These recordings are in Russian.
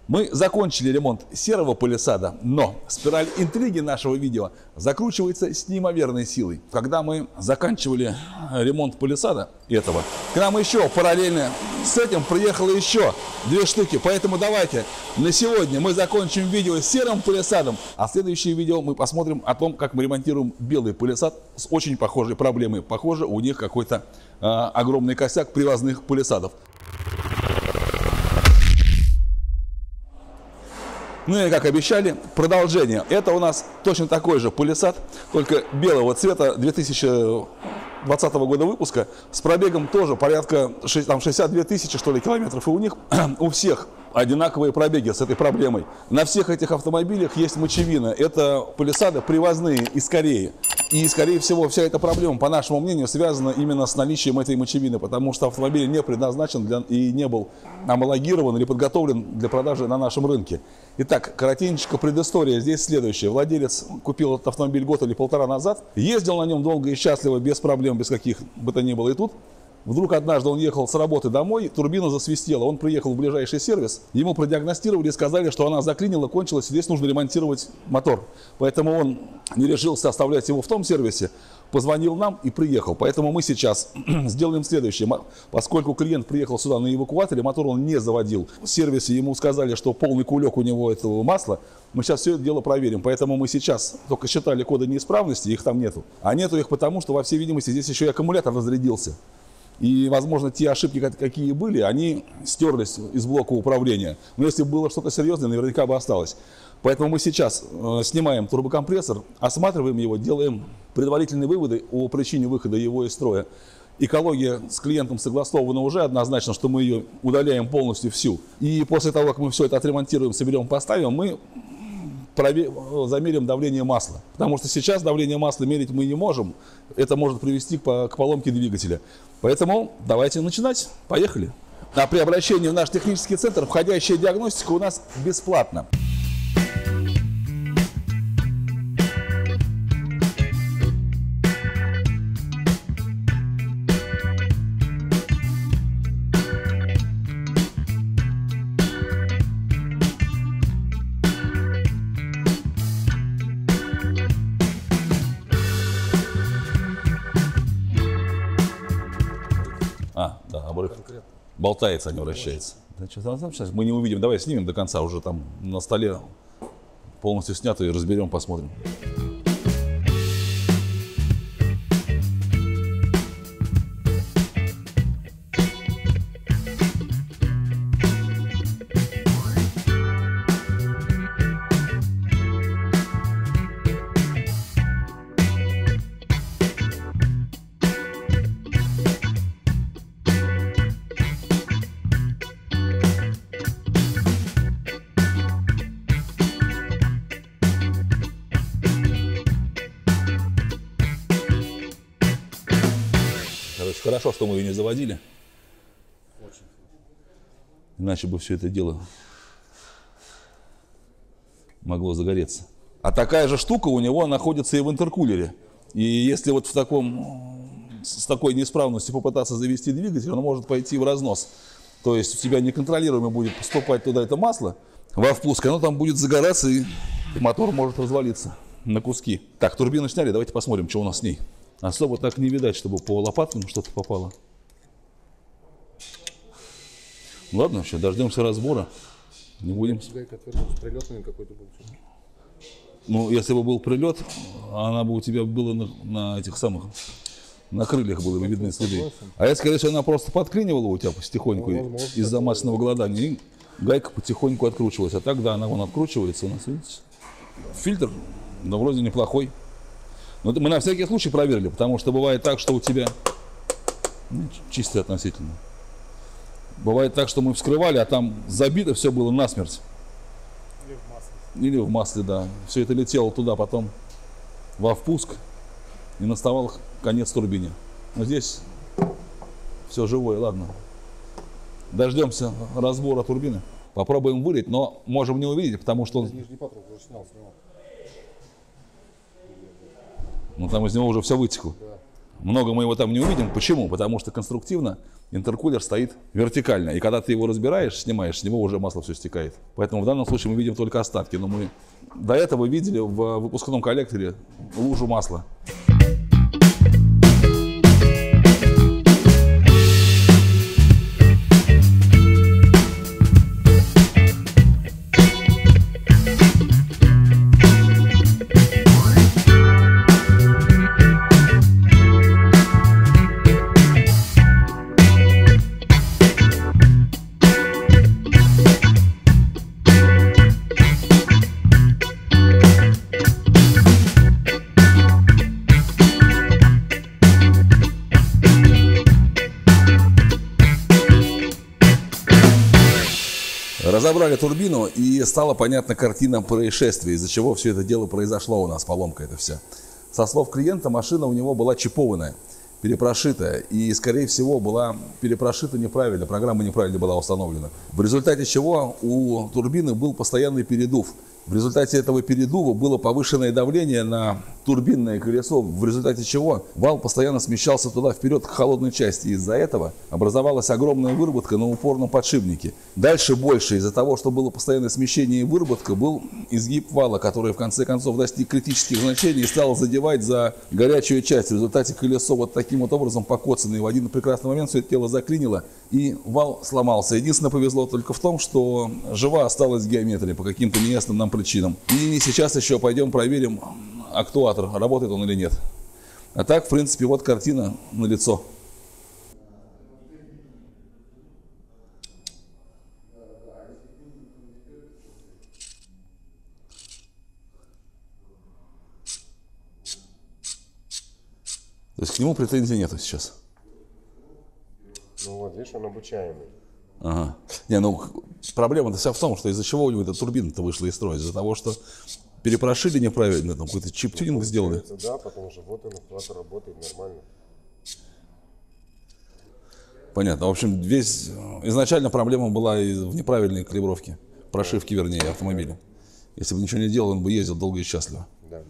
Мы закончили ремонт серого палисада, но спираль интриги нашего видео закручивается с неимоверной силой. Когда мы заканчивали ремонт палисада этого, к нам еще параллельно с этим приехало еще 2 штуки. Поэтому давайте на сегодня мы закончим видео с серым палисадом, а в следующее видео мы посмотрим о том, как мы ремонтируем белый палисад с очень похожей проблемой. Похоже, у них какой-то огромный косяк привозных палисадов. Ну и как обещали, продолжение. Это у нас точно такой же палисад, только белого цвета, 2020 года выпуска, с пробегом тоже порядка 62 тысячи, что ли, километров. И у них у всех одинаковые пробеги с этой проблемой. На всех этих автомобилях есть мочевина. Это палисады привозные из Кореи. И, скорее всего, вся эта проблема, по нашему мнению, связана именно с наличием этой мочевины, потому что автомобиль не предназначен и не был гомологирован или подготовлен для продажи на нашем рынке. Итак, коротенько предыстория здесь следующая. Владелец купил этот автомобиль год или полтора назад, ездил на нем долго и счастливо, без проблем, без каких бы то ни было. И тут вдруг однажды он ехал с работы домой, турбина засвистела, он приехал в ближайший сервис, ему продиагностировали и сказали, что она заклинила, кончилась, и здесь нужно ремонтировать мотор. Поэтому он не решился оставлять его в том сервисе, позвонил нам и приехал. Поэтому мы сейчас сделаем следующее. Поскольку клиент приехал сюда на эвакуаторе, мотор он не заводил. В сервисе ему сказали, что полный кулек у него этого масла. Мы сейчас все это дело проверим. Поэтому мы сейчас только считали коды неисправности, их там нету. А нету их потому, что, во всей видимости, здесь еще и аккумулятор разрядился. И, возможно, те ошибки, какие были, они стерлись из блока управления. Но если бы было что-то серьезное, наверняка бы осталось. Поэтому мы сейчас снимаем турбокомпрессор, осматриваем его, делаем предварительные выводы о причине выхода его из строя. Экология с клиентом согласована уже однозначно, что мы ее удаляем полностью всю. И после того, как мы все это отремонтируем, соберем, поставим, мы замерим давление масла. Потому что сейчас давление масла мерить мы не можем. Это может привести к поломке двигателя. Поэтому давайте начинать. Поехали. А при обращении в наш технический центр входящая диагностика у нас бесплатна. Да, обрыв. Болтается, а не вращается. Да, что там сейчас мы не увидим. Давай снимем до конца, уже там на столе полностью снято, и разберем, посмотрим. Хорошо, что мы ее не заводили. Очень. Иначе бы все это дело могло загореться. А такая же штука у него находится и в интеркулере. И если вот с такой неисправностью попытаться завести двигатель, он может пойти в разнос. То есть у тебя неконтролируемо будет поступать туда это масло во впуск, оно там будет загораться, и мотор может развалиться на куски. Так, турбину сняли, давайте посмотрим, что у нас с ней. Особо так не видать, чтобы по лопаткам что-то попало. Ладно, все, дождемся разбора. Не будем. Ну, если бы был прилет, она бы у тебя была на этих самых, на крыльях были бы видны следы. А это, скорее всего, она просто подклинивала у тебя потихоньку из-за масляного голодания. И гайка потихоньку откручивалась. А так, да, она вон откручивается у нас, видите. Фильтр, да, вроде неплохой. Но мы на всякий случай проверили, потому что бывает так, что у тебя чистый относительно. Бывает так, что мы вскрывали, а там забито все было насмерть. Или в масле. Или в масле, да. Все это летело туда, потом во впуск, и наставал конец турбине. Но здесь все живое, ладно. Дождемся разбора турбины. Попробуем вылить, но можем не увидеть, потому что он... Нижний патрубок уже снял. Ну там из него уже все вытекло. Да. Много мы его там не увидим. Почему? Потому что конструктивно интеркулер стоит вертикально. И когда ты его разбираешь, снимаешь, с него уже масло все стекает. Поэтому в данном случае мы видим только остатки. Но мы до этого видели в выпускном коллекторе лужу масла. Разобрали турбину, и стала понятна картина происшествия, из-за чего все это дело произошло у нас, поломка это вся. Со слов клиента, машина у него была чипованная, перепрошитая, и, скорее всего, была перепрошита неправильно, программа неправильно была установлена. В результате чего у турбины был постоянный передув. В результате этого передува было повышенное давление на турбинное колесо, в результате чего вал постоянно смещался туда вперед к холодной части. Из-за этого образовалась огромная выработка на упорном подшипнике. Дальше больше, из-за того, что было постоянное смещение и выработка, был изгиб вала, который в конце концов достиг критических значений и стал задевать за горячую часть. В результате колесо вот таким вот образом покоцано, и в один прекрасный момент все это тело заклинило, и вал сломался. Единственное, повезло только в том, что жива осталась геометрия по каким-то неясным нам причинам. И сейчас еще пойдем проверим актуатор, работает он или нет. А так, в принципе, вот картина налицо. То есть к нему претензий нету сейчас. Ну вот, видишь, он обучаемый. Ага. Не, ну проблема-то вся в том, что из-за чего у него эта турбина-то вышла из строя. Из-за того, что перепрошили неправильно, там какой-то чип-тюнинг сделали. Да, потому что вот он, экватор работает нормально. Понятно. В общем, изначально проблема была в неправильной калибровке, прошивки, вернее, автомобиля. Если бы ничего не делал, он бы ездил долго и счастливо. Да.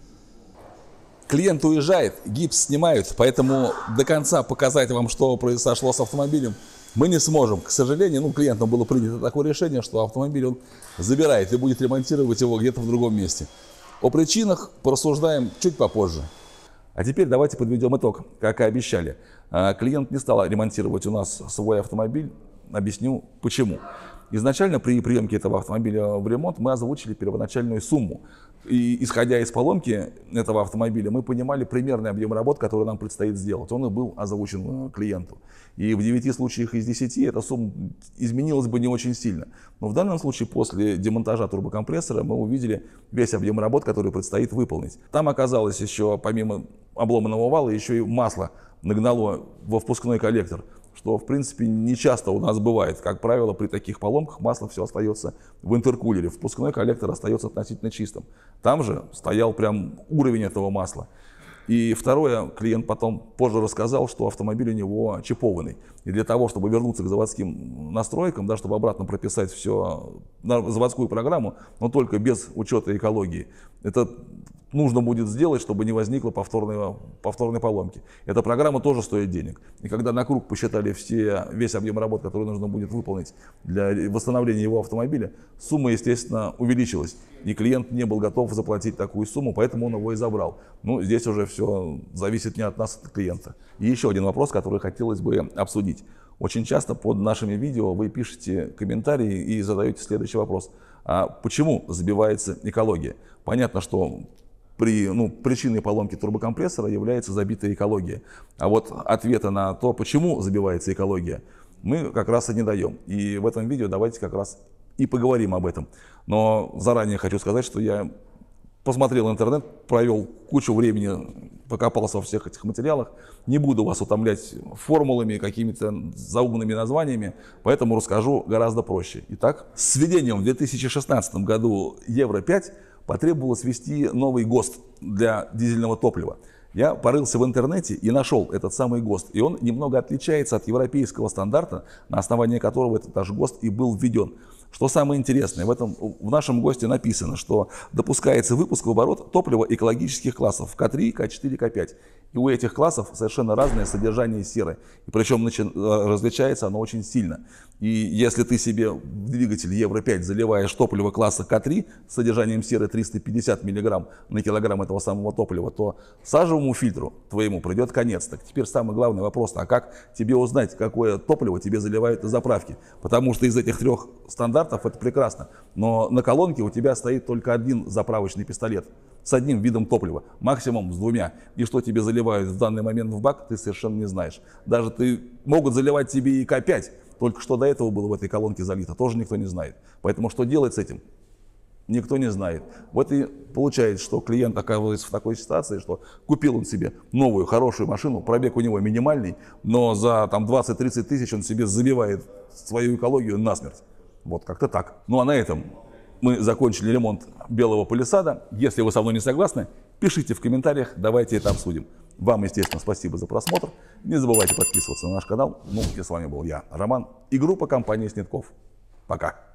Клиент уезжает, гипс снимают, поэтому до конца показать вам, что произошло с автомобилем, мы не сможем. К сожалению, клиентам было принято такое решение, что автомобиль он забирает и будет ремонтировать его где-то в другом месте. О причинах порассуждаем чуть попозже. А теперь давайте подведем итог, как и обещали. Клиент не стал ремонтировать у нас свой автомобиль. Объясню почему. Изначально при приемке этого автомобиля в ремонт мы озвучили первоначальную сумму. И исходя из поломки этого автомобиля, мы понимали примерный объем работ, который нам предстоит сделать. Он и был озвучен клиенту. И в 9 случаях из 10 эта сумма изменилась бы не очень сильно. Но в данном случае после демонтажа турбокомпрессора мы увидели весь объем работ, который предстоит выполнить. Там оказалось еще, помимо обломанного вала, еще и масло нагнало во впускной коллектор, что в принципе не часто у нас бывает. Как правило, при таких поломках масло все остается в интеркулере, впускной коллектор остается относительно чистым. Там же стоял прям уровень этого масла. И второе, клиент потом позже рассказал, что автомобиль у него чипованный. И для того, чтобы вернуться к заводским настройкам, да, чтобы обратно прописать все на заводскую программу, но только без учета экологии, это нужно будет сделать, чтобы не возникло повторной поломки. Эта программа тоже стоит денег. И когда на круг посчитали весь объем работ, который нужно будет выполнить для восстановления его автомобиля, сумма, естественно, увеличилась. И клиент не был готов заплатить такую сумму, поэтому он его и забрал. Ну, здесь уже все зависит не от нас, а от клиента. И еще один вопрос, который хотелось бы обсудить. Очень часто под нашими видео вы пишете комментарии и задаете следующий вопрос. А почему забивается экология? Понятно, что причиной поломки турбокомпрессора является забитая экология. А вот ответа на то, почему забивается экология, мы как раз и не даем. И в этом видео давайте как раз и поговорим об этом. Но заранее хочу сказать, что я посмотрел интернет, провел кучу времени, покопался во всех этих материалах. Не буду вас утомлять формулами, какими-то заумными названиями, поэтому расскажу гораздо проще. Итак, с введением в 2016 году Евро-5 потребовалось ввести новый ГОСТ для дизельного топлива. Я порылся в интернете и нашел этот самый ГОСТ. И он немного отличается от европейского стандарта, на основании которого этот наш ГОСТ и был введен. Что самое интересное, в нашем ГОСТе написано, что допускается выпуск в оборот топлива экологических классов К3, К4, К5. И у этих классов совершенно разное содержание серы. И причем различается оно очень сильно. И если ты себе в двигатель Евро-5 заливаешь топливо класса К3 с содержанием серы 350 мг на килограмм этого самого топлива, то сажевому фильтру твоему придет конец. Так теперь самый главный вопрос, а как тебе узнать, какое топливо тебе заливают на заправке? Потому что из этих трех стандартов это прекрасно. Но на колонке у тебя стоит только один заправочный пистолет с одним видом топлива, максимум с двумя. И что тебе заливают в данный момент в бак, ты совершенно не знаешь. Даже могут заливать тебе и К5, только что до этого было в этой колонке залито, тоже никто не знает. Поэтому что делать с этим? Никто не знает. Вот и получается, что клиент оказывается в такой ситуации, что купил он себе новую хорошую машину, пробег у него минимальный, но за 20-30 тысяч он себе забивает свою экологию насмерть. Вот как-то так. Ну а на этом мы закончили ремонт белого Палисада. Если вы со мной не согласны, пишите в комментариях, давайте это обсудим. Вам, естественно, спасибо за просмотр. Не забывайте подписываться на наш канал. Ну и с вами был я, Роман, и группа компании Снетков. Пока.